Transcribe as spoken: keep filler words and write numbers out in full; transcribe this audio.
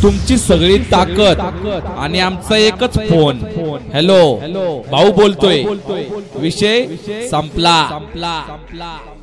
तुमची सगळी ताकद आणि आमचा एकच फोन। हॅलो भाऊ बोलतोय, विषय संपला।